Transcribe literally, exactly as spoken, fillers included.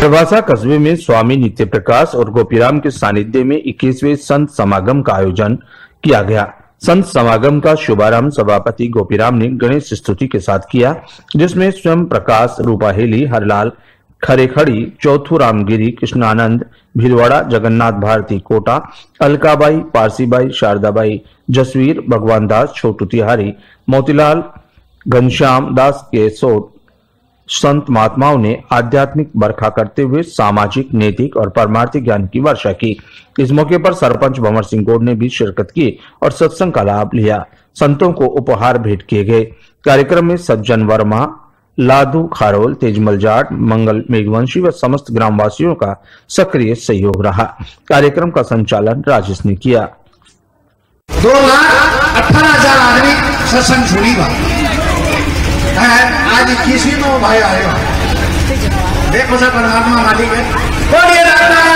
प्रभासा कस्बे में स्वामी नित्य प्रकाश और गोपीराम के सानिध्य में इक्कीसवें संत समागम का आयोजन किया गया। संत समागम का शुभारंभ सभापति गोपीराम ने गणेश स्तुति के साथ किया, जिसमें स्वयं प्रकाश, रूपाहेली, हरलाल, खरेखड़ी, चौथू रामगिरी, कृष्णानंद, भीलवाड़ा, जगन्नाथ भारती कोटा, अलकाबाई, पारसीबाई, शारदाबाई, जसवीर, भगवान दास, छोटू तिहारी, मोतीलाल, घनश्याम दास के सो संत महात्माओं ने आध्यात्मिक बरखा करते हुए सामाजिक, नैतिक और परमार्थिक ज्ञान की वर्षा की। इस मौके पर सरपंच भंवर सिंह गौड़ ने भी शिरकत की और सत्संग का लाभ लिया। संतों को उपहार भेंट किए गए। कार्यक्रम में सज्जन वर्मा, लादू खारोल, तेजमल जाट, मंगल मेघवंशी व समस्त ग्रामवासियों का सक्रिय सहयोग रहा। कार्यक्रम का संचालन राजेश ने किया। दो लाख अठारह हजार आदमी सत्संग सुनी बात आज इक्कीसवीं में भाई आए देखो सर परमात्मा मालिक है।